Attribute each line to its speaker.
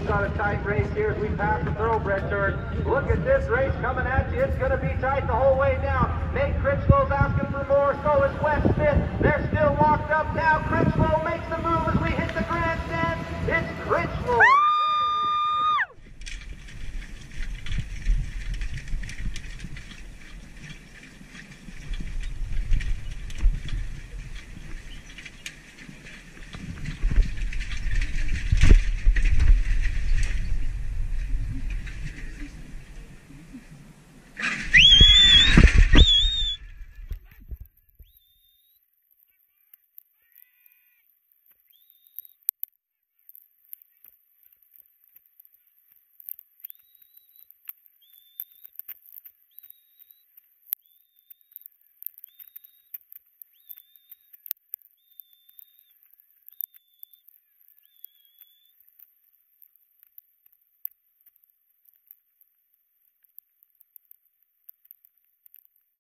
Speaker 1: got a tight race here as we pass the thoroughbred turn. Look at this race coming at you. It's going to be tight the whole way down. Nate Critchlow's asking for more. So is Wes Smith.